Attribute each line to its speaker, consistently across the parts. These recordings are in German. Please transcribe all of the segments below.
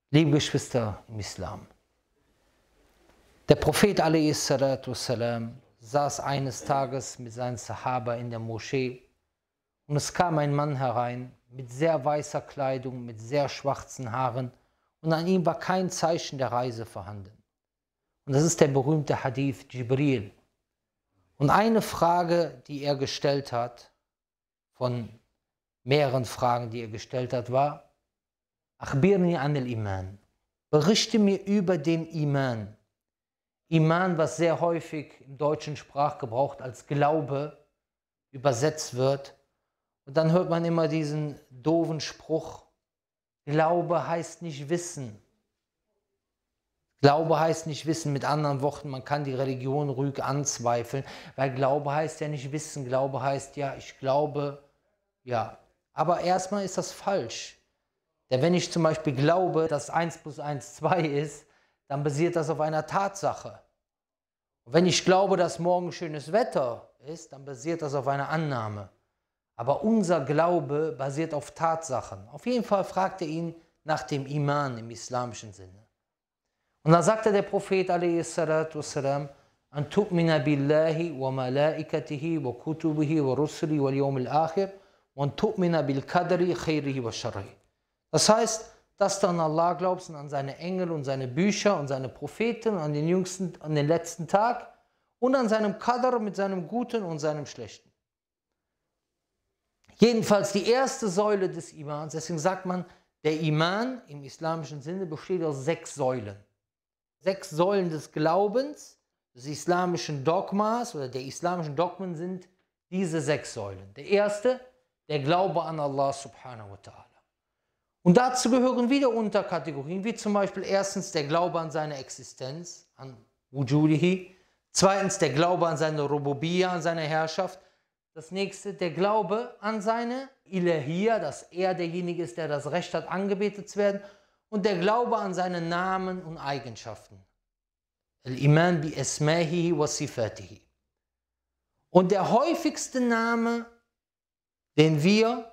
Speaker 1: Liebe Geschwister im Islam, der Prophet a.s.w. saß eines Tages mit seinen Sahaba in der Moschee und es kam ein Mann herein mit sehr weißer Kleidung, mit sehr schwarzen Haaren und an ihm war kein Zeichen der Reise vorhanden. Und das ist der berühmte Hadith Jibril. Und eine Frage, die er gestellt hat, von mehreren Fragen, die er gestellt hat, war: Akhbirni anil Iman. Berichte mir über den Iman. Iman, was sehr häufig im deutschen Sprachgebrauch als Glaube übersetzt wird. Und dann hört man immer diesen doofen Spruch: Glaube heißt nicht Wissen. Glaube heißt nicht Wissen. Mit anderen Worten, man kann die Religion ruhig anzweifeln, weil Glaube heißt ja nicht Wissen. Glaube heißt ja, ich glaube, ja. Aber erstmal ist das falsch. Denn wenn ich zum Beispiel glaube, dass 1 plus 1 2 ist, dann basiert das auf einer Tatsache. Und wenn ich glaube, dass morgen schönes Wetter ist, dann basiert das auf einer Annahme. Aber unser Glaube basiert auf Tatsachen. Auf jeden Fall fragt er ihn nach dem Iman im islamischen Sinne. Und dann sagte der Prophet a.s.w. an tu'mina billahi wa malaikatihi wa kutubihi wa rusuli wal yawmil akhir wa an tu'mina bil qadri khairihi wa sharrihi. Das heißt, dass du an Allah glaubst und an seine Engel und seine Bücher und seine Propheten und an den letzten Tag und an seinem Qadr mit seinem Guten und seinem Schlechten. Jedenfalls die erste Säule des Imans, deswegen sagt man, der Iman im islamischen Sinne besteht aus 6 Säulen. 6 Säulen des Glaubens, des islamischen Dogmas oder der islamischen Dogmen sind diese 6 Säulen. Der erste, der Glaube an Allah subhanahu wa ta'ala. Und dazu gehören wieder Unterkategorien, wie zum Beispiel erstens der Glaube an seine Existenz, an Wujudihi. Zweitens der Glaube an seine Rububiyya, an seine Herrschaft. Das nächste, der Glaube an seine Ilahiyya, dass er derjenige ist, der das Recht hat, angebetet zu werden. Und der Glaube an seine Namen und Eigenschaften. Al-Iman bi asmahihi wa sifatihi. Und der häufigste Name, den wir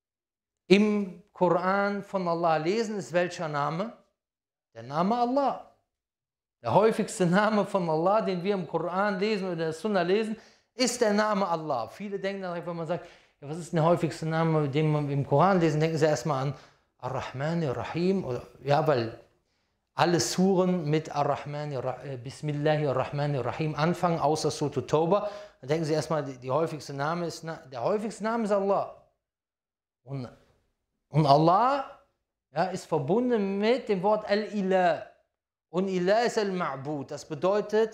Speaker 1: im Koran von Allah lesen, ist welcher Name? Der Name Allah. Der häufigste Name von Allah, den wir im Koran lesen oder in der Sunna lesen, ist der Name Allah. Viele denken dann, wenn man sagt, ja, was ist der häufigste Name, den man im Koran lesen, denken sie erstmal an Ar-Rahman Ar-Rahim. Ja, weil alle Suren mit Ar-Rahman, Bismillahir Rahman Ar-Rahim anfangen, außer Surah Tauba. Da denken sie erstmal, der häufigste Name ist Allah. Und Allah, ja, ist verbunden mit dem Wort Al-Ilah. Und Ilah ist Al-Ma'bud. Das bedeutet,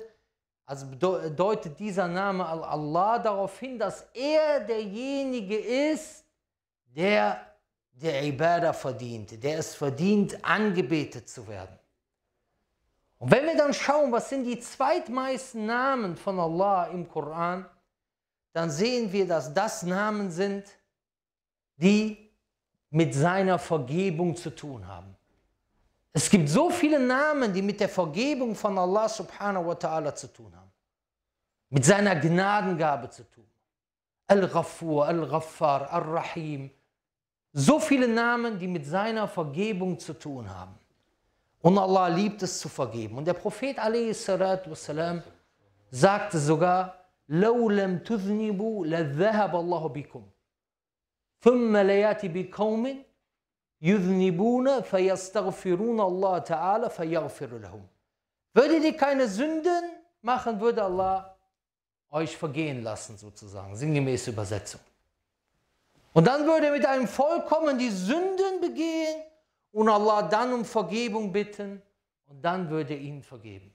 Speaker 1: deutet dieser Name Allah darauf hin, dass er derjenige ist, der Ibadah verdient, der es verdient, angebetet zu werden. Und wenn wir dann schauen, was sind die zweitmeisten Namen von Allah im Koran, dann sehen wir, dass das Namen sind, die mit seiner Vergebung zu tun haben. Es gibt so viele Namen, die mit der Vergebung von Allah subhanahu wa ta'ala zu tun haben. Mit seiner Gnadengabe zu tun. Al-Ghafur, Al-Ghaffar, Al-Rahim. So viele Namen, die mit seiner Vergebung zu tun haben. Und Allah liebt es zu vergeben. Und der Prophet a.s.w. sagte sogar, لَوْ لَمْ تُذْنِبُوا لَذَّهَبَ اللَّهُ بِكُمْ ثُمَّ لَيَأْتِ بِقَوْمٍ يُذْنِبُونَ فَيَسْتَغْفِرُونَ اللَّهَ تَعَالَى فَيَغْفِرُ لَهُمْ. Würdet ihr keine Sünden machen, würde Allah euch vergehen lassen, sozusagen, sinngemäße Übersetzung. Und dann würde er mit einem Volk kommen, die Sünden begehen und Allah dann um Vergebung bitten und dann würde er ihnen vergeben.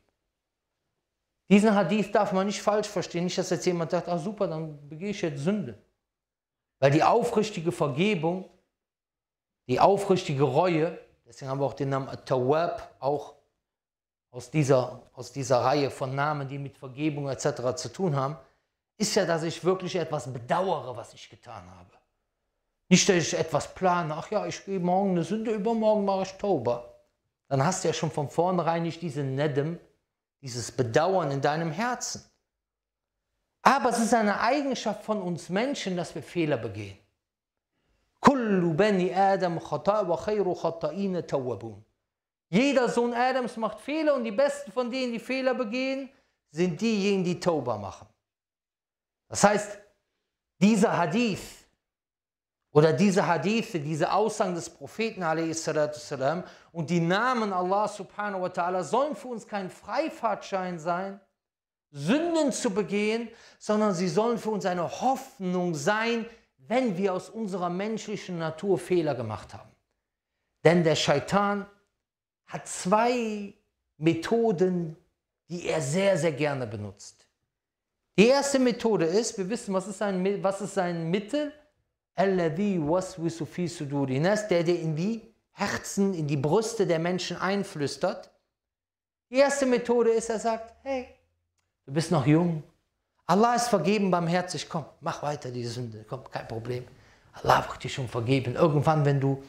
Speaker 1: Diesen Hadith darf man nicht falsch verstehen, nicht, dass jetzt jemand sagt, ah super, dann begehe ich jetzt Sünde. Weil die aufrichtige Vergebung, die aufrichtige Reue, deswegen haben wir auch den Namen At-Tawwab, auch aus dieser Reihe von Namen, die mit Vergebung etc. zu tun haben, ist ja, dass ich wirklich etwas bedauere, was ich getan habe. Nicht, dass ich etwas plane, ach ja, ich gehe morgen eine Sünde, übermorgen mache ich Tauba. Dann hast du ja schon von vornherein nicht diesen Nedem, dieses Bedauern in deinem Herzen. Aber es ist eine Eigenschaft von uns Menschen, dass wir Fehler begehen. Kullu bani Adam khata' wa khayru khata'ina tawwabun. Jeder Sohn Adams macht Fehler und die besten von denen, die Fehler begehen, sind diejenigen, die Tauba machen. Das heißt, dieser Hadith oder diese Hadithe, diese Aussagen des Propheten a.s. und die Namen Allah subhanahu wa ta'ala sollen für uns kein Freifahrtschein sein, Sünden zu begehen, sondern sie sollen für uns eine Hoffnung sein, wenn wir aus unserer menschlichen Natur Fehler gemacht haben. Denn der Scheitan hat zwei Methoden, die er sehr, sehr gerne benutzt. Die erste Methode ist, wir wissen, was ist sein Mittel? Alladhi waswisu fi suduri nas, der in die Herzen, in die Brüste der Menschen einflüstert. Die erste Methode ist, er sagt, hey, du bist noch jung. Allah ist vergeben, barmherzig, komm, mach weiter die Sünde, komm, kein Problem. Allah wird dir schon vergeben. Irgendwann, wenn du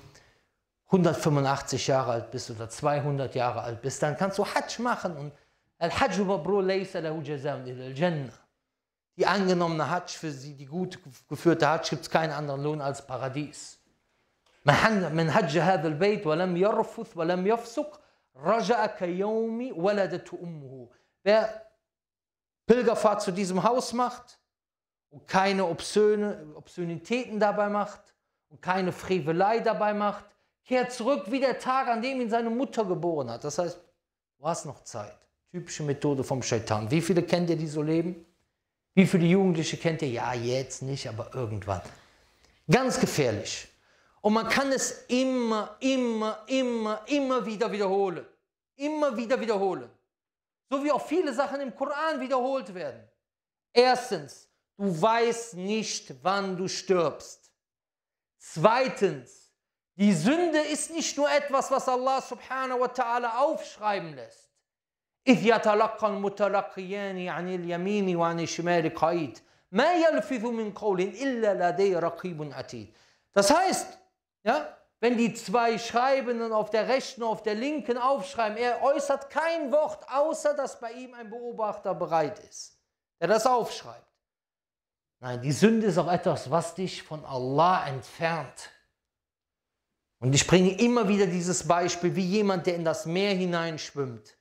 Speaker 1: 185 Jahre alt bist oder 200 Jahre alt bist, dann kannst du Hajj machen. Und Al-Hajj mabrur laysa lahu jazaa'un illa al-Jannah. Die angenommene Hajj, für sie, die gut geführte Hajj, gibt es keinen anderen Lohn als Paradies. Man hajja hadha al-bayt wa lam yarfuth wa lam yafsuq raja'a ka yawmi waladatu ummuhu. Wer Pilgerfahrt zu diesem Haus macht und keine Obszönitäten dabei macht und keine Frevelei dabei macht, kehrt zurück wie der Tag, an dem ihn seine Mutter geboren hat. Das heißt, du hast noch Zeit. Typische Methode vom Scheitan. Wie viele kennt ihr, die so leben? Wie viele Jugendliche kennt ihr? Ja, jetzt nicht, aber irgendwann. Ganz gefährlich. Und man kann es immer wieder wiederholen. Immer wieder wiederholen. So wie auch viele Sachen im Koran wiederholt werden. Erstens, du weißt nicht, wann du stirbst. Zweitens, die Sünde ist nicht nur etwas, was Allah subhanahu wa ta'ala aufschreiben lässt. إذ يتلقى المتلقيان عن اليمين وعن الشمال قعيد ما يلفظ من قول إلا لديه رقيب عتيد. Das heißt, ja, wenn die zwei Schreibenden auf der rechten und auf der linken aufschreiben, er äußert kein Wort, außer dass bei ihm ein Beobachter bereit ist, der das aufschreibt. Nein, die Sünde ist auch etwas, was dich von Allah entfernt. Und ich bringe immer wieder dieses Beispiel, wie jemand, der in das Meer hineinschwimmt.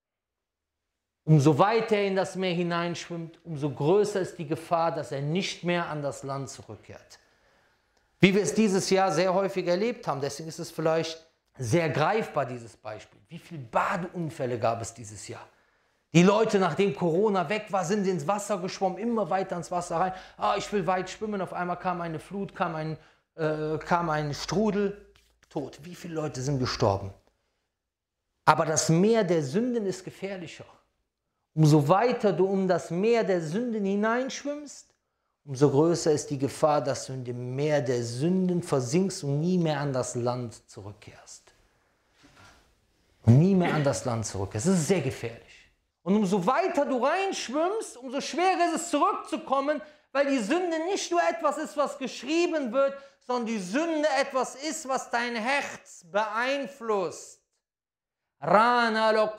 Speaker 1: Umso weiter er in das Meer hineinschwimmt, umso größer ist die Gefahr, dass er nicht mehr an das Land zurückkehrt. Wie wir es dieses Jahr sehr häufig erlebt haben, deswegen ist es vielleicht sehr greifbar, dieses Beispiel. Wie viele Badeunfälle gab es dieses Jahr? Die Leute, nachdem Corona weg war, sind ins Wasser geschwommen, immer weiter ins Wasser rein. Ah, ich will weit schwimmen, auf einmal kam eine Flut, kam ein Strudel, tot. Wie viele Leute sind gestorben? Aber das Meer der Sünden ist gefährlicher. Umso weiter du um das Meer der Sünden hineinschwimmst, umso größer ist die Gefahr, dass du in dem Meer der Sünden versinkst und nie mehr an das Land zurückkehrst. Und nie mehr an das Land zurückkehrst. Das ist sehr gefährlich. Und umso weiter du reinschwimmst, umso schwerer ist es zurückzukommen, weil die Sünde nicht nur etwas ist, was geschrieben wird, sondern die Sünde etwas ist, was dein Herz beeinflusst. Das,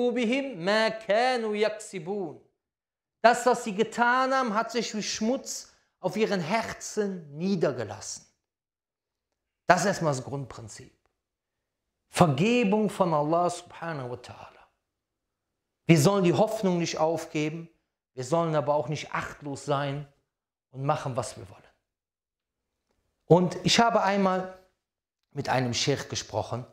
Speaker 1: was sie getan haben, hat sich wie Schmutz auf ihren Herzen niedergelassen. Das ist erstmal das Grundprinzip. Vergebung von Allah subhanahu wa ta'ala. Wir sollen die Hoffnung nicht aufgeben, wir sollen aber auch nicht achtlos sein und machen, was wir wollen. Und ich habe einmal mit einem Sheikh gesprochen,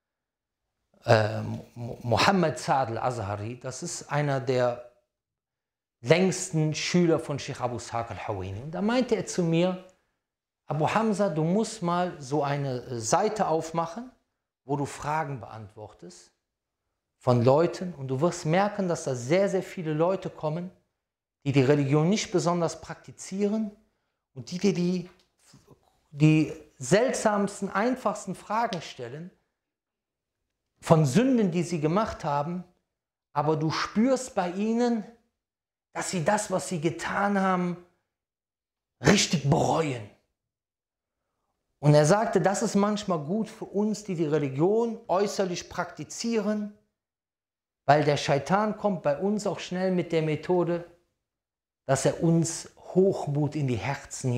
Speaker 1: Muhammad Saad al-Azhari, das ist einer der längsten Schüler von Sheikh Abu Ishaq al-Huwaini. Und da meinte er zu mir, Abu Hamza, du musst mal so eine Seite aufmachen, wo du Fragen beantwortest von Leuten und du wirst merken, dass da sehr, sehr viele Leute kommen, die die Religion nicht besonders praktizieren und die dir die seltsamsten, einfachsten Fragen stellen, von Sünden, die sie gemacht haben, aber du spürst bei ihnen, dass sie das, was sie getan haben, richtig bereuen. Und er sagte, das ist manchmal gut für uns, die die Religion äußerlich praktizieren, weil der Scheitan kommt bei uns auch schnell mit der Methode, dass er uns Hochmut in die Herzen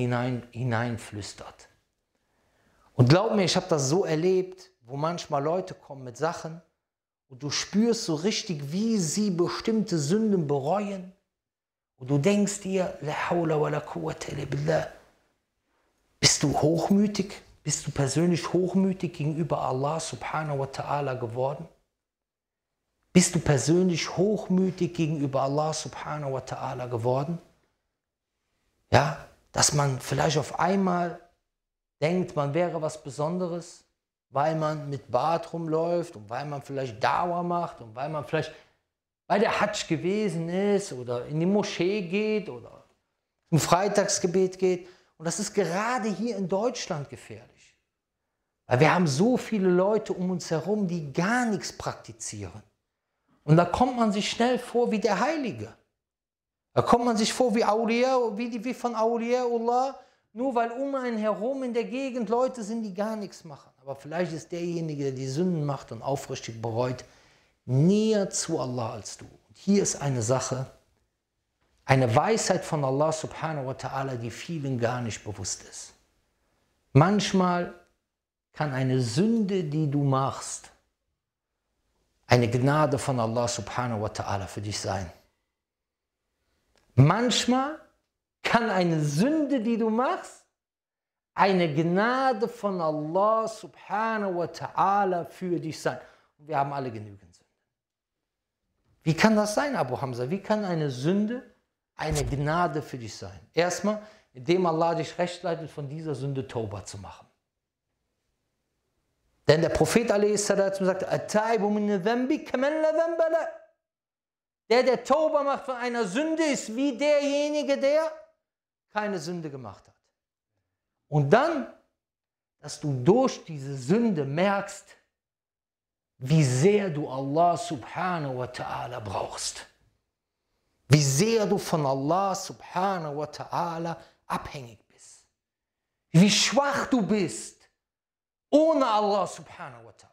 Speaker 1: hineinflüstert. Und glaub mir, ich habe das so erlebt, wo manchmal Leute kommen mit Sachen und du spürst so richtig, wie sie bestimmte Sünden bereuen. Und du denkst dir, La hawla wa la quwwata illa billah. Bist du hochmütig? Bist du persönlich hochmütig gegenüber Allah subhanahu wa ta'ala geworden? Bist du persönlich hochmütig gegenüber Allah subhanahu wa ta'ala geworden? Ja, dass man vielleicht auf einmal denkt, man wäre was Besonderes, weil man mit Bart rumläuft und weil man vielleicht Dawa macht und weil man vielleicht bei der Hajj gewesen ist oder in die Moschee geht oder zum Freitagsgebet geht. Und das ist gerade hier in Deutschland gefährlich. Weil wir haben so viele Leute um uns herum, die gar nichts praktizieren. Und da kommt man sich schnell vor wie der Heilige. Da kommt man sich vor wie Awliya, wie von Awliyaullah, nur weil um einen herum in der Gegend Leute sind, die gar nichts machen. Aber vielleicht ist derjenige, der die Sünden macht und aufrichtig bereut, näher zu Allah als du. Und hier ist eine Sache, eine Weisheit von Allah subhanahu wa ta'ala, die vielen gar nicht bewusst ist. Manchmal kann eine Sünde, die du machst, eine Gnade von Allah subhanahu wa ta'ala für dich sein. Manchmal kann eine Sünde, die du machst, eine Gnade von Allah subhanahu wa ta'ala für dich sein. Und wir haben alle genügend Sünden. Wie kann das sein, Abu Hamza? Wie kann eine Sünde eine Gnade für dich sein? Erstmal, indem Allah dich recht leitet, von dieser Sünde Tauba zu machen. Denn der Prophet a.s. sagt, der Tauba macht von einer Sünde, ist wie derjenige, der keine Sünde gemacht hat. Und dann, dass du durch diese Sünde merkst, wie sehr du Allah subhanahu wa ta'ala brauchst. Wie sehr du von Allah subhanahu wa ta'ala abhängig bist. Wie schwach du bist ohne Allah subhanahu wa ta'ala.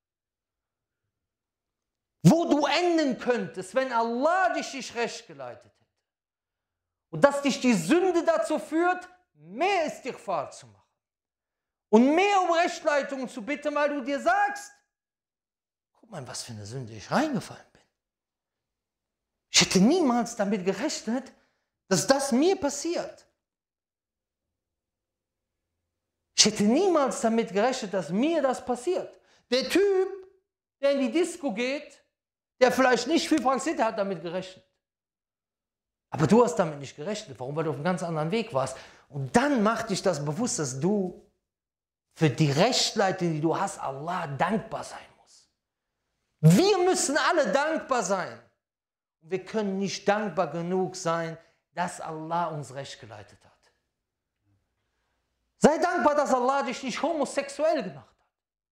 Speaker 1: Wo du enden könntest, wenn Allah dich recht geleitet hätte. Und dass dich die Sünde dazu führt, mehr Istighfar zu machen. Und mehr um Rechtleitung zu bitten, weil du dir sagst, guck mal, was für eine Sünde ich reingefallen bin. Ich hätte niemals damit gerechnet, dass das mir passiert. Ich hätte niemals damit gerechnet, dass mir das passiert. Der Typ, der in die Disco geht, der vielleicht nicht viel praktiziert, hat damit gerechnet. Aber du hast damit nicht gerechnet. Warum? Weil du auf einem ganz anderen Weg warst. Und dann macht dich das bewusst, dass du für die Rechtleitung, die du hast, Allah dankbar sein musst. Wir müssen alle dankbar sein. Und wir können nicht dankbar genug sein, dass Allah uns recht geleitet hat. Sei dankbar, dass Allah dich nicht homosexuell gemacht hat.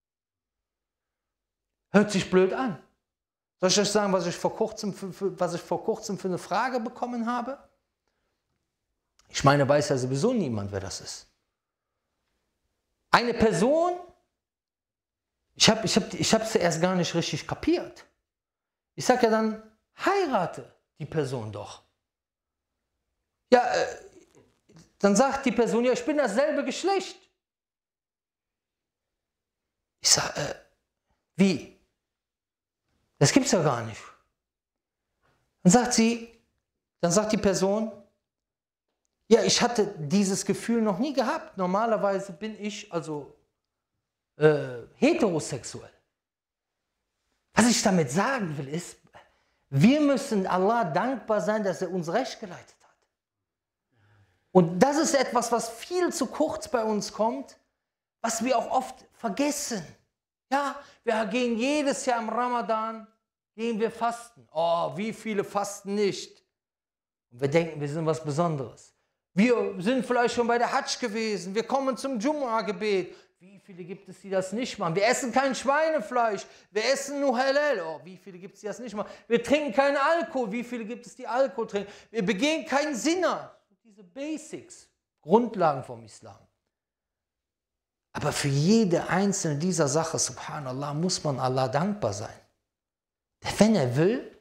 Speaker 1: Hört sich blöd an. Soll ich euch sagen, was ich vor kurzem für eine Frage bekommen habe? Ich meine, weiß ja sowieso niemand, wer das ist. Eine Person, ich hab sie erst gar nicht richtig kapiert. Ich sage ja dann, heirate die Person doch. Ja, dann sagt die Person, ja, ich bin dasselbe Geschlecht. Ich sage, wie? Das gibt's ja gar nicht. Dann sagt die Person, ja, ich hatte dieses Gefühl noch nie gehabt. Normalerweise bin ich also heterosexuell. Was ich damit sagen will, ist, wir müssen Allah dankbar sein, dass er uns recht geleitet hat. Und das ist etwas, was viel zu kurz bei uns kommt, was wir auch oft vergessen. Ja, wir gehen jedes Jahr im Ramadan, gehen wir fasten. Oh, wie viele fasten nicht? Und wir denken, wir sind was Besonderes. Wir sind vielleicht schon bei der Hajj gewesen, wir kommen zum Jumu'ah-Gebet. Wie viele gibt es, die das nicht machen? Wir essen kein Schweinefleisch, wir essen nur Halal. Oh, wie viele gibt es, die das nicht machen? Wir trinken keinen Alkohol. Wie viele gibt es, die Alkohol trinken? Wir begehen keinen Zina. Diese Basics, Grundlagen vom Islam. Aber für jede einzelne dieser Sachen, subhanallah, muss man Allah dankbar sein. Denn wenn er will,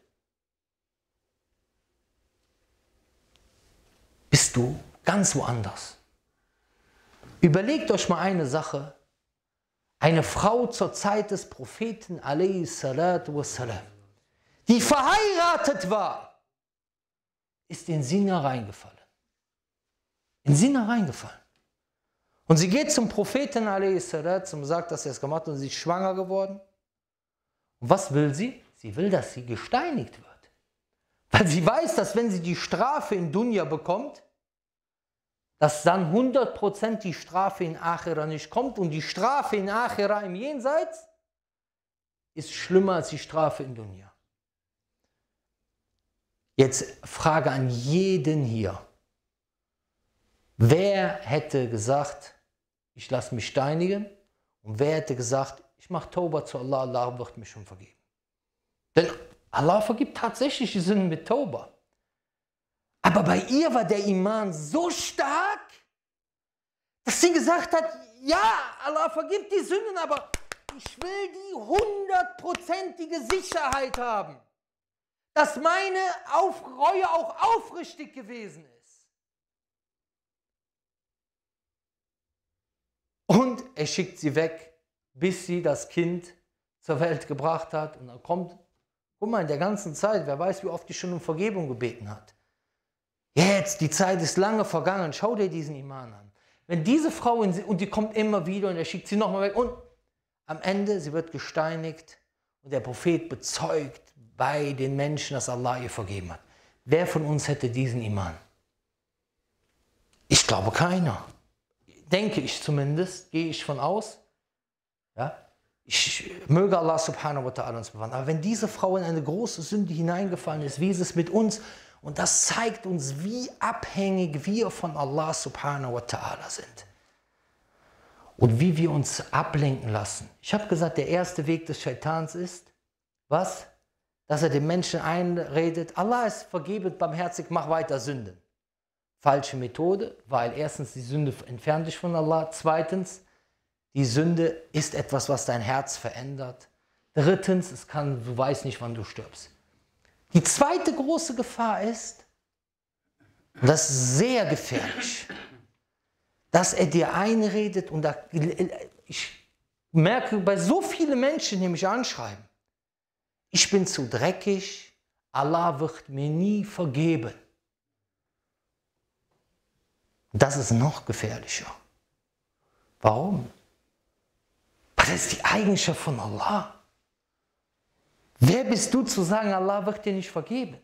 Speaker 1: bist du ganz woanders. Überlegt euch mal eine Sache. Eine Frau zur Zeit des Propheten, a.s.w., die verheiratet war, ist in Sina reingefallen. In Sina reingefallen. Und sie geht zum Propheten, a.s.w., und sagt, dass er es gemacht hat, und sie ist schwanger geworden. Und was will sie? Sie will, dass sie gesteinigt wird. Weil sie weiß, dass wenn sie die Strafe in Dunya bekommt, dass dann 100% die Strafe in Achira nicht kommt. Und die Strafe in Achira im Jenseits ist schlimmer als die Strafe in Dunya. Jetzt Frage an jeden hier. Wer hätte gesagt, ich lasse mich steinigen? Und wer hätte gesagt, ich mache Tauba zu Allah, Allah wird mich schon vergeben? Denn Allah vergibt tatsächlich die Sünden mit Tauba. Aber bei ihr war der Iman so stark, dass sie gesagt hat, ja, Allah vergibt die Sünden, aber ich will die 100%ige Sicherheit haben, dass meine Reue auch aufrichtig gewesen ist. Und er schickt sie weg, bis sie das Kind zur Welt gebracht hat. Und dann kommt, guck mal, in der ganzen Zeit, wer weiß, wie oft die schon um Vergebung gebeten hat. Jetzt, die Zeit ist lange vergangen, schau dir diesen Iman an. Wenn diese Frau, und die kommt immer wieder und er schickt sie nochmal weg und am Ende, sie wird gesteinigt und der Prophet bezeugt bei den Menschen, dass Allah ihr vergeben hat. Wer von uns hätte diesen Iman? Ich glaube keiner. Denke ich zumindest, gehe ich von aus. Ja? Ich möge Allah subhanahu wa ta'ala uns bewahren. Aber wenn diese Frau in eine große Sünde hineingefallen ist, wie ist es mit uns? Und das zeigt uns, wie abhängig wir von Allah subhanahu wa ta'ala sind. Und wie wir uns ablenken lassen. Ich habe gesagt, der erste Weg des Shaitans ist, was? Dass er den Menschen einredet, Allah ist vergebend, barmherzig, mach weiter Sünden. Falsche Methode, weil erstens die Sünde entfernt dich von Allah, zweitens, die Sünde ist etwas, was dein Herz verändert. Drittens, du weißt nicht, wann du stirbst. Die zweite große Gefahr ist, und das ist sehr gefährlich, dass er dir einredet und ich merke bei so vielen Menschen, die mich anschreiben, ich bin zu dreckig, Allah wird mir nie vergeben. Das ist noch gefährlicher. Warum? Weil das ist die Eigenschaft von Allah. Wer bist du zu sagen, Allah wird dir nicht vergeben?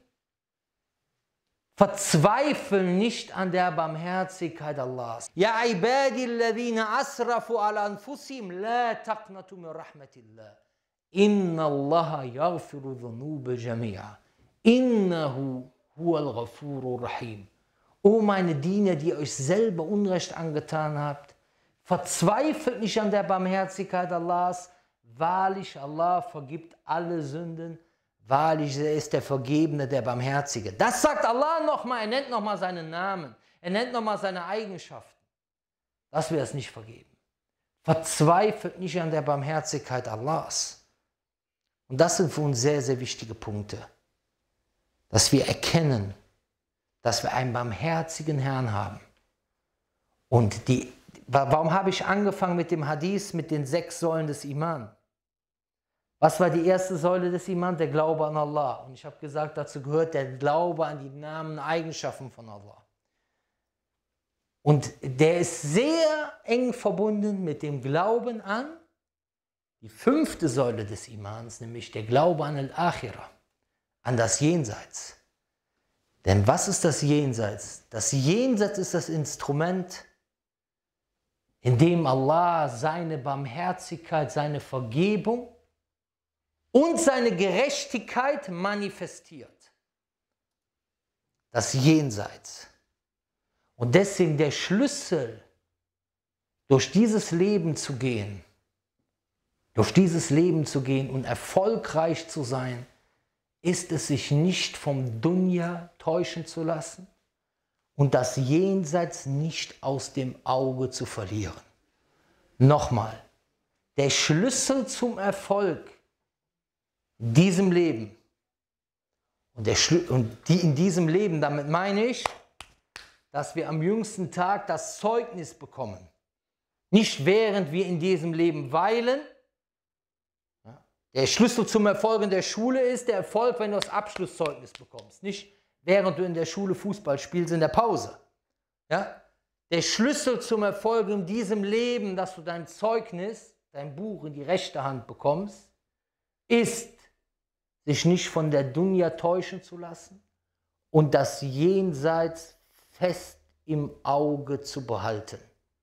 Speaker 1: Verzweifle nicht an der Barmherzigkeit Allahs. Ya ibadi alladhina asrafu ala anfusihim la taqnatu min rahmatillah. Inna Allaha yaghfiru dhunuba jami'a. Innahu huwal ghafurur rahim. O meine Diener, die euch selber Unrecht angetan habt, verzweifelt nicht an der Barmherzigkeit Allahs. Wahrlich, Allah vergibt alle Sünden. Wahrlich, er ist der Vergebene, der Barmherzige. Das sagt Allah nochmal. Er nennt nochmal seinen Namen. Er nennt nochmal seine Eigenschaften. Dass wir es nicht vergeben. Verzweifelt nicht an der Barmherzigkeit Allahs. Und das sind für uns sehr, sehr wichtige Punkte. Dass wir erkennen, dass wir einen barmherzigen Herrn haben. Und warum habe ich angefangen mit dem Hadith, mit den 6 Säulen des Iman? Was war die erste Säule des Iman? Der Glaube an Allah. Und ich habe gesagt, dazu gehört der Glaube an die Namen und Eigenschaften von Allah. Und der ist sehr eng verbunden mit dem Glauben an die 5. Säule des Imans, nämlich der Glaube an Al-Akhirah, an das Jenseits. Denn was ist das Jenseits? Das Jenseits ist das Instrument, in dem Allah seine Barmherzigkeit, seine Vergebung und seine Gerechtigkeit manifestiert. Das Jenseits. Und deswegen der Schlüssel, durch dieses Leben zu gehen, und erfolgreich zu sein, ist es, sich nicht vom Dunya täuschen zu lassen und das Jenseits nicht aus dem Auge zu verlieren. Nochmal, der Schlüssel zum Erfolg in diesem Leben, in diesem Leben, damit meine ich, dass wir am jüngsten Tag das Zeugnis bekommen, Nicht während wir in diesem Leben weilen. Ja. Der Schlüssel zum Erfolg in der Schule ist der Erfolg, wenn du das Abschlusszeugnis bekommst. Nicht während du in der Schule Fußball spielst in der Pause. Ja. Der Schlüssel zum Erfolg in diesem Leben, dass du dein Zeugnis, dein Buch in die rechte Hand bekommst, ist, sich nicht von der Dunya täuschen zu lassen und das Jenseits fest im Auge zu behalten.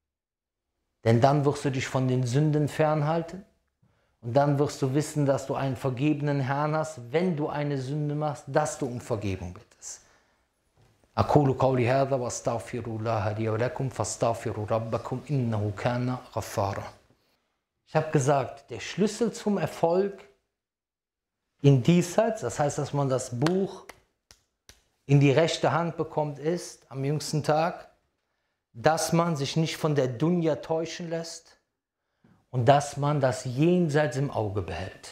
Speaker 1: Denn dann wirst du dich von den Sünden fernhalten und dann wirst du wissen, dass du einen vergebenen Herrn hast, wenn du eine Sünde machst, dass du um Vergebung bittest. أقول قولي هذا وأستغفر الله لي ولكم فاستغفروا ربكم إنه كان غفارا. Ich habe gesagt, der Schlüssel zum Erfolg in diesseits, das heißt, dass man das Buch in die rechte Hand bekommt, ist am jüngsten Tag, dass man sich nicht von der Dunya täuschen lässt und dass man das Jenseits im Auge behält.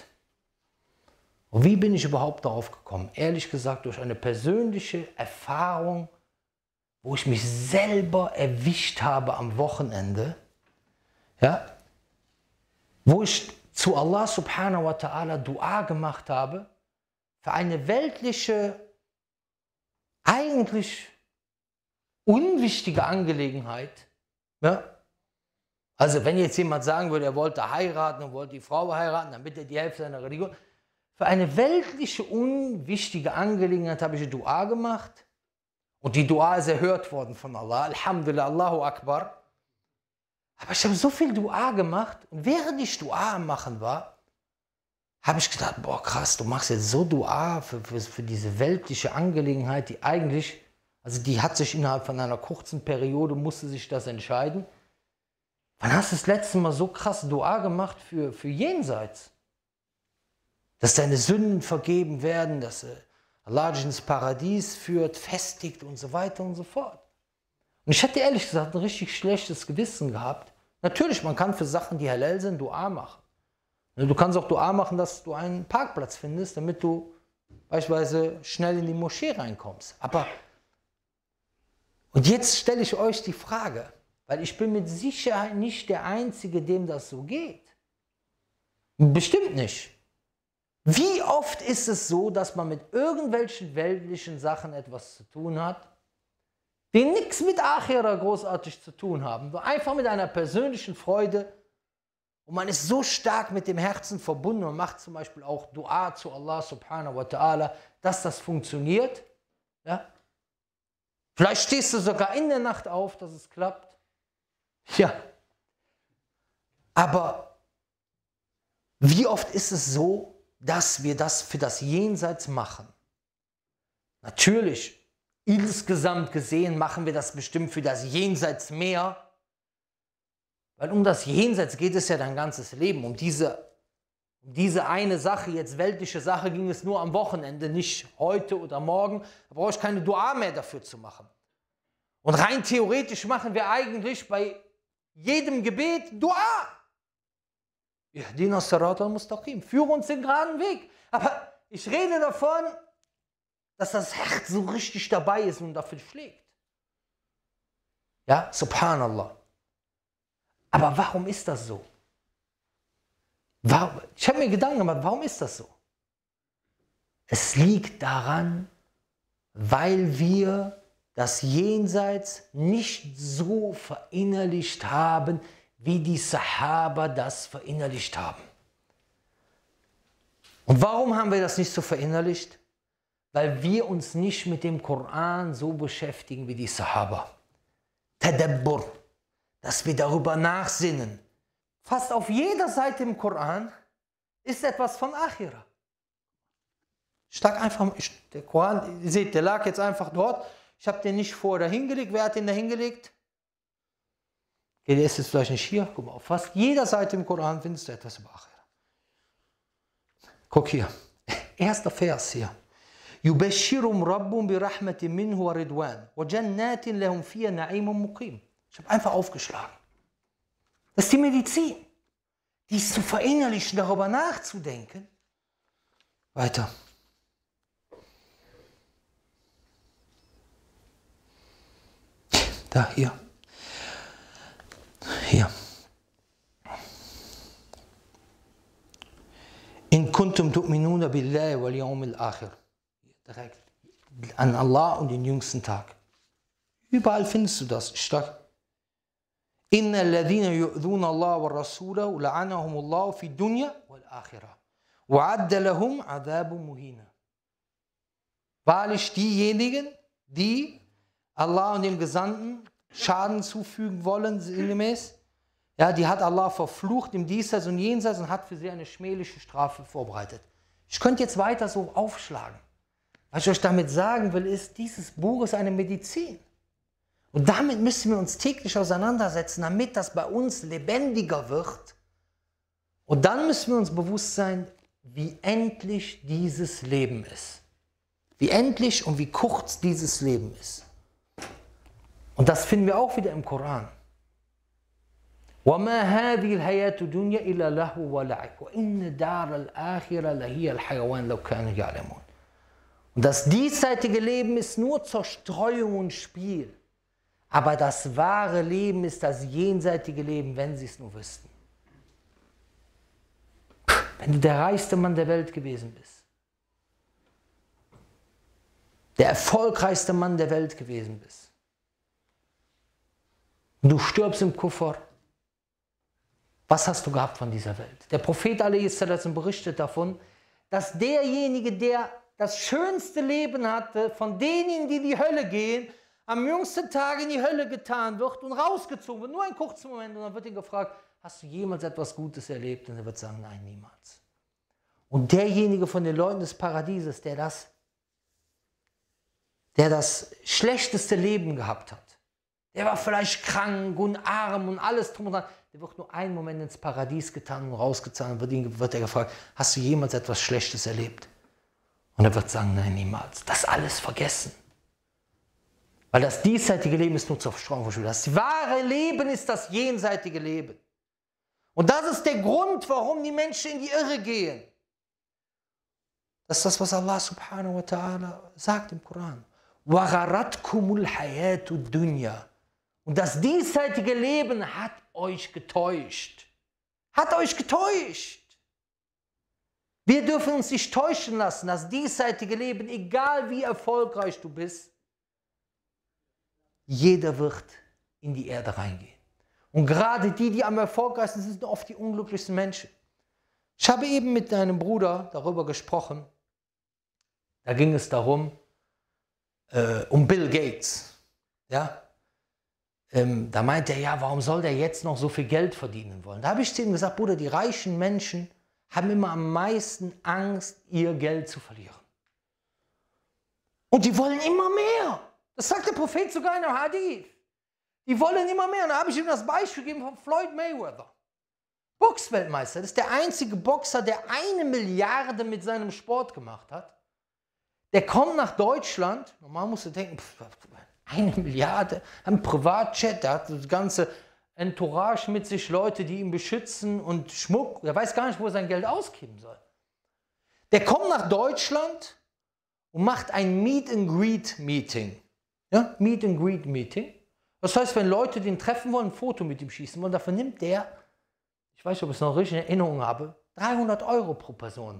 Speaker 1: Und wie bin ich überhaupt darauf gekommen? Ehrlich gesagt, durch eine persönliche Erfahrung, wo ich mich selber erwischt habe am Wochenende, ja, wo ich zu Allah subhanahu wa ta'ala Dua gemacht habe, für eine weltliche, eigentlich unwichtige Angelegenheit. Ja? Also wenn jetzt jemand sagen würde, er wollte heiraten und wollte die Frau heiraten, damit er die Hälfte seiner Religion. Für eine weltliche, unwichtige Angelegenheit habe ich Dua gemacht. Und die Dua ist erhört worden von Allah. Alhamdulillah, Allahu Akbar. Aber ich habe so viel Dua gemacht. Und während ich Dua am Machen war, habe ich gedacht, boah krass, du machst jetzt so Dua für diese weltliche Angelegenheit, die eigentlich, also die hat sich innerhalb von einer kurzen Periode, musste sich das entscheiden. Wann hast du das letzte Mal so krass Dua gemacht für Jenseits? Dass deine Sünden vergeben werden, dass Allah dich ins Paradies führt, festigt und so weiter und so fort. Und ich hätte ehrlich gesagt ein richtig schlechtes Gewissen gehabt. Natürlich, man kann für Sachen, die halal sind, Dua machen. Du kannst auch Dua machen, dass du einen Parkplatz findest, damit du beispielsweise schnell in die Moschee reinkommst. Aber, und jetzt stelle ich euch die Frage, weil ich bin mit Sicherheit nicht der Einzige, dem das so geht. Bestimmt nicht. Wie oft ist es so, dass man mit irgendwelchen weltlichen Sachen etwas zu tun hat, die nichts mit Akhira großartig zu tun haben, nur einfach mit einer persönlichen Freude und man ist so stark mit dem Herzen verbunden und macht zum Beispiel auch Dua zu Allah subhanahu wa ta'ala, dass das funktioniert. Ja? Vielleicht stehst du sogar in der Nacht auf, dass es klappt. Ja. Aber wie oft ist es so, dass wir das für das Jenseits machen? Natürlich, insgesamt gesehen machen wir das bestimmt für das Jenseits mehr, weil um das Jenseits geht es ja dein ganzes Leben. Um diese eine Sache, jetzt weltliche Sache, ging es nur am Wochenende, nicht heute oder morgen. Da brauche ich keine Dua mehr dafür zu machen. Und rein theoretisch machen wir eigentlich bei jedem Gebet Dua. Ihdina Sirat al-Mustaqim, führe uns den geraden Weg. Aber ich rede davon, dass das Herz so richtig dabei ist und dafür schlägt. Ja, subhanallah. Aber warum ist das so? Ich habe mir Gedanken gemacht, warum ist das so? Es liegt daran, weil wir das Jenseits nicht so verinnerlicht haben, wie die Sahaba das verinnerlicht haben. Und warum haben wir das nicht so verinnerlicht? Weil wir uns nicht mit dem Koran so beschäftigen wie die Sahaba. Tadabbur, dass wir darüber nachsinnen. Fast auf jeder Seite im Koran ist etwas von Akhira. Der Koran, ihr seht, der lag jetzt einfach dort. Ich habe den nicht vorher hingelegt. Wer hat den da hingelegt? Okay, der ist jetzt vielleicht nicht hier. Guck mal, auf fast jeder Seite im Koran findest du etwas über Akhira. Guck hier. Erster Vers hier. يُبَشِّرُهُمْ رَبُّهُمْ بِرَحْمَةٍ مِّنْهُ وَرِضْوَانٍ وَجَنَّاتٍ لَهُمْ فِيهَا نَعِيمٌ مُقِيمٌ. Ich habe einfach aufgeschlagen. Das ist die Medizin. Die ist zu verinnerlichen, darüber nachzudenken. Weiter. Da, hier. Hier. kuntum tu'minuna billahi wal yawmil akhir. Direkt an Allah und den jüngsten Tag. Überall findest du das. Stark. Inna alladhina yu'dhuna Allah wa rasulahu la'anahum Allah fi dunya wal akhirah. Wa'adda lahum adhabun muhina. Wahrlich diejenigen, die Allah und dem Gesandten Schaden zufügen wollen, sinngemäß, ja, die hat Allah verflucht im Diesseits und Jenseits und hat für sie eine schmähliche Strafe vorbereitet. Ich könnte jetzt weiter so aufschlagen. Was ich euch damit sagen will, ist, dieses Buch ist eine Medizin. Und damit müssen wir uns täglich auseinandersetzen, damit das bei uns lebendiger wird. Und dann müssen wir uns bewusst sein, wie endlich dieses Leben ist. Wie endlich und wie kurz dieses Leben ist. Und das finden wir auch wieder im Koran. وَمَا هَذِهِ الْحَيَاةُ الدُّنْيَا إِلَّا لَهْوٌ وَلَعِبٌ وَإِنَّ دَارَ الْآخِرَةَ لَهِيَ الْحَيَوَانُ لَوْ كَانُوا يَعْلَمُونَ. Und das diesseitige Leben ist nur Zerstreuung und Spiel. Aber das wahre Leben ist das jenseitige Leben, wenn sie es nur wüssten. Wenn du der reichste Mann der Welt gewesen bist, der erfolgreichste Mann der Welt gewesen bist, und du stirbst im Kuffer, was hast du gehabt von dieser Welt? Der Prophet a.s. berichtet davon, dass derjenige, der das schönste Leben hatte, von denen, die in die Hölle gehen, am jüngsten Tag in die Hölle getan wird und rausgezogen wird. Nur einen kurzen Moment. Und dann wird ihn gefragt, hast du jemals etwas Gutes erlebt? Und er wird sagen, nein, niemals. Und derjenige von den Leuten des Paradieses, der das schlechteste Leben gehabt hat, der war vielleicht krank und arm und alles drum und dran, der wird nur einen Moment ins Paradies getan und rausgezogen. Und wird er gefragt, hast du jemals etwas Schlechtes erlebt? Und er wird sagen, nein, niemals. Das alles vergessen. Weil das diesseitige Leben ist nur zur Verstreuung. Das wahre Leben ist das jenseitige Leben. Und das ist der Grund, warum die Menschen in die Irre gehen. Das ist das, was Allah subhanahu wa ta'ala sagt im Koran. وَغَرَتْكُمُ الْحَيَاةُ الدُّنْيَا. Und das diesseitige Leben hat euch getäuscht. Hat euch getäuscht. Wir dürfen uns nicht täuschen lassen, das diesseitige Leben, egal wie erfolgreich du bist, jeder wird in die Erde reingehen. Und gerade die am erfolgreichsten sind, sind oft die unglücklichsten Menschen. Ich habe eben mit einem Bruder darüber gesprochen, da ging es darum, um Bill Gates. Ja? Da meinte er, ja, warum soll der jetzt noch so viel Geld verdienen wollen? Da habe ich zu ihm gesagt, Bruder, die reichen Menschen haben immer am meisten Angst, ihr Geld zu verlieren. Und die wollen immer mehr. Das sagt der Prophet sogar in einem Hadith. Die wollen immer mehr. Und da habe ich ihm das Beispiel gegeben von Floyd Mayweather. Boxweltmeister. Das ist der einzige Boxer, der 1 Milliarde mit seinem Sport gemacht hat. Der kommt nach Deutschland. Normal musst du denken, 1 Milliarde, ein Privatjet, der hat das ganze Entourage mit sich, Leute, die ihn beschützen und Schmuck. Der weiß gar nicht, wo er sein Geld ausgeben soll. Der kommt nach Deutschland und macht ein Meet-and-Greet-Meeting. Ja? Meet-and-Greet-Meeting. Das heißt, wenn Leute den treffen wollen, ein Foto mit ihm schießen wollen, dafür nimmt der, ich weiß nicht, ob ich es noch richtig in Erinnerung habe, 300 € pro Person.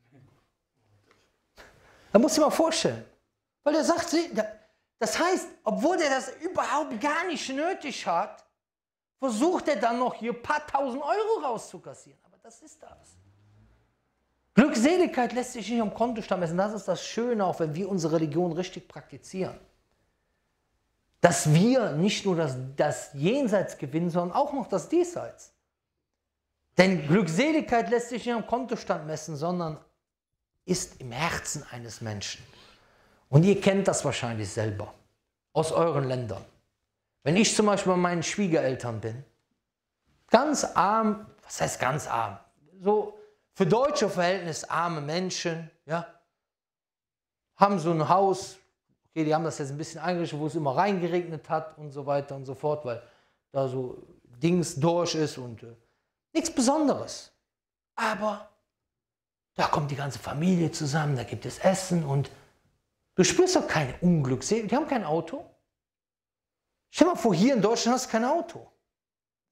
Speaker 1: Da muss ich mal vorstellen. Weil der sagt, das heißt, obwohl der das überhaupt gar nicht nötig hat, versucht er dann noch hier ein paar tausend Euro rauszukassieren. Aber das ist das. Glückseligkeit lässt sich nicht am Kontostand messen. Das ist das Schöne, auch wenn wir unsere Religion richtig praktizieren. Dass wir nicht nur das Jenseits gewinnen, sondern auch noch das Diesseits. Denn Glückseligkeit lässt sich nicht am Kontostand messen, sondern ist im Herzen eines Menschen. Und ihr kennt das wahrscheinlich selber aus euren Ländern. Wenn ich zum Beispiel bei meinen Schwiegereltern bin, ganz arm, was heißt ganz arm? So für deutsche Verhältnisse arme Menschen, ja, haben so ein Haus, okay, die haben das jetzt ein bisschen eingerichtet, wo es immer reingeregnet hat und so weiter und so fort, weil da so Dings durch ist und nichts Besonderes. Aber da kommt die ganze Familie zusammen, da gibt es Essen und du spürst doch keine Unglücksseligkeit. Die haben kein Auto. Stell dir mal vor, hier in Deutschland hast du kein Auto.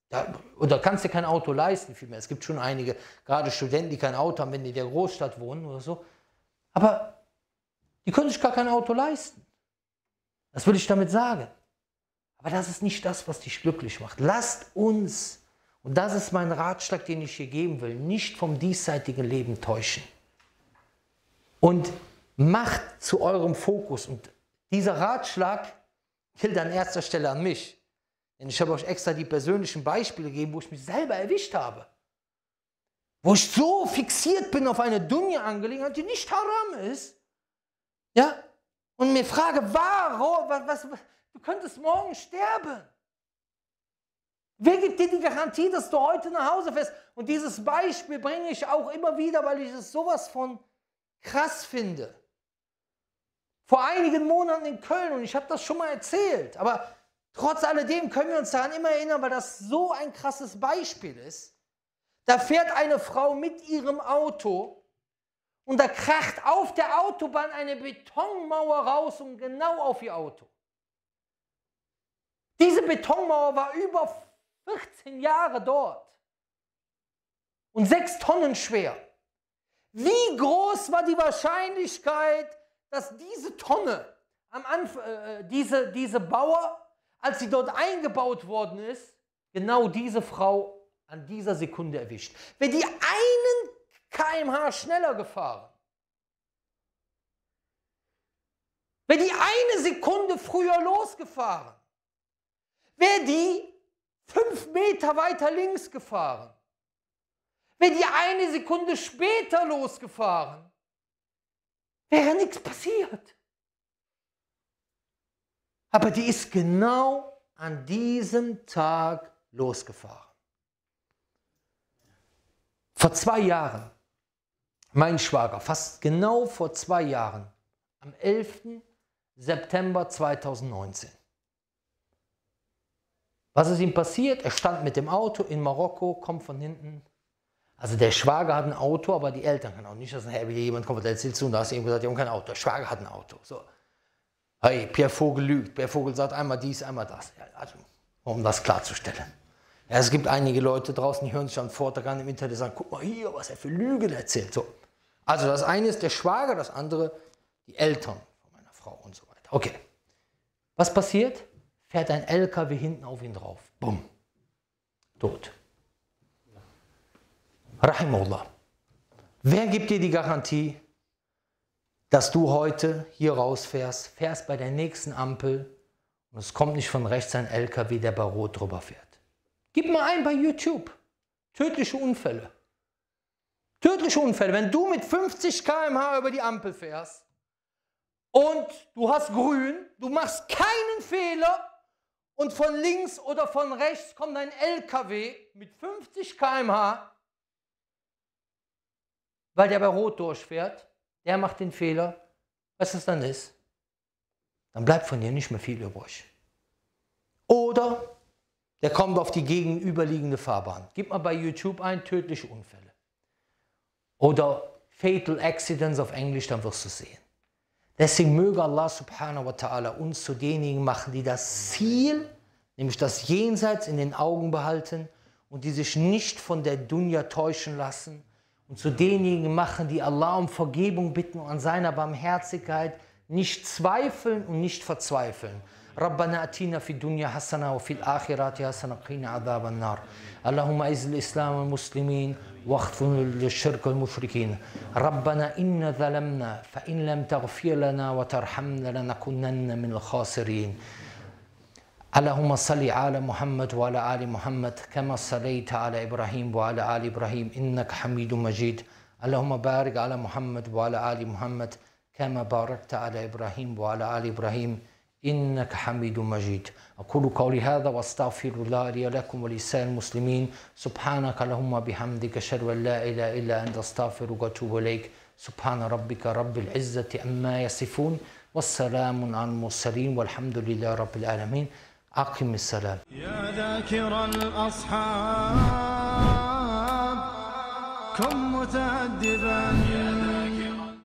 Speaker 1: Oder kannst dir kein Auto leisten, vielmehr. Es gibt schon einige, gerade Studenten, die kein Auto haben, wenn die in der Großstadt wohnen oder so. Aber die können sich gar kein Auto leisten. Das will ich damit sagen. Aber das ist nicht das, was dich glücklich macht. Lasst uns, und das ist mein Ratschlag, den ich hier geben will, nicht vom diesseitigen Leben täuschen. Und macht zu eurem Fokus. Und dieser Ratschlag gilt an erster Stelle an mich. Denn ich habe euch extra die persönlichen Beispiele gegeben, wo ich mich selber erwischt habe. Wo ich so fixiert bin auf eine Dunya-Angelegenheit, die nicht haram ist. Ja? Und mir frage, warum? Du könntest morgen sterben. Wer gibt dir die Garantie, dass du heute nach Hause fährst? Und dieses Beispiel bringe ich auch immer wieder, weil ich es sowas von krass finde. Vor einigen Monaten in Köln, und ich habe das schon mal erzählt, aber trotz alledem können wir uns daran immer erinnern, weil das so ein krasses Beispiel ist. Da fährt eine Frau mit ihrem Auto und da kracht auf der Autobahn eine Betonmauer raus und genau auf ihr Auto. Diese Betonmauer war über 14 Jahre dort und 6 Tonnen schwer. Wie groß war die Wahrscheinlichkeit, dass diese Tonne, diese Bauer, als sie dort eingebaut worden ist, genau diese Frau an dieser Sekunde erwischt? Wäre die 1 km/h schneller gefahren, wäre die 1 Sekunde früher losgefahren, wäre die 5 Meter weiter links gefahren, wäre die 1 Sekunde später losgefahren, wäre nichts passiert. Aber die ist genau an diesem Tag losgefahren. Vor 2 Jahren, mein Schwager, fast genau vor 2 Jahren, am 11. September 2019. Was ist ihm passiert? Er stand mit dem Auto in Marokko, kommt von hinten. Also der Schwager hat ein Auto, aber die Eltern können auch nicht. Das ist ein jemand kommt, der erzählt zu und da hast du ihm gesagt, die haben kein Auto. Der Schwager hat ein Auto. So. Hey, Pierre Vogel lügt. Pierre Vogel sagt einmal dies, einmal das. Ja, also, um das klarzustellen. Ja, es gibt einige Leute draußen, die hören sich einen Vortrag an im Internet und sagen, guck mal hier, was er für Lügen erzählt. So. Also das eine ist der Schwager, das andere die Eltern von meiner Frau und so weiter. Okay. Was passiert? Fährt ein LKW hinten auf ihn drauf. Bumm. Tot. Rahimullah. Wer gibt dir die Garantie, dass du heute hier rausfährst, fährst bei der nächsten Ampel und es kommt nicht von rechts ein LKW, der bei Rot drüber fährt? Gib mal ein bei YouTube. Tödliche Unfälle. Tödliche Unfälle. Wenn du mit 50 km/h über die Ampel fährst und du hast grün, du machst keinen Fehler und von links oder von rechts kommt ein LKW mit 50 km/h, weil der bei Rot durchfährt, der macht den Fehler. Was das dann ist? Dann bleibt von dir nicht mehr viel übrig. Oder der kommt auf die gegenüberliegende Fahrbahn. Gib mal bei YouTube ein, tödliche Unfälle. Oder Fatal Accidents auf Englisch, dann wirst du es sehen. Deswegen möge Allah subhanahu wa ta'ala uns zu denjenigen machen, die das Ziel, nämlich das Jenseits in den Augen behalten und die sich nicht von der Dunya täuschen lassen und zu denjenigen machen, die Allah um Vergebung bitten und an seiner Barmherzigkeit nicht zweifeln und nicht verzweifeln. ربنا أتينا في الدنيا حسنة وفي الآخرة حسنة وقنا عذاب النار اللهم أعز الإسلام والمسلمين واخذل الشرك والمشركين ربنا إن ظلمنا فإن لم تغفر لنا وترحمنا لنكونن من الخاسرين اللهم صل على محمد وعلى آل محمد كما صليت على إبراهيم وعلى آل إبراهيم إنك حميد مجيد اللهم بارك على محمد وعلى آل محمد كما باركت على إبراهيم وعلى آل إبراهيم إنك حميد مجيد أقول قولي هذا واستغفر الله لي ولكم ولسائر المسلمين سبحانك اللهم بحمدك أشهد أن لا إله إلا أنت أستغفرك وأتوب إليك سبحان ربك رب العزة عما يصفون والسلام على المرسلين والحمد لله رب العالمين أقم السلام.
Speaker 2: يا ذاكر الأصحاب كن متأدبا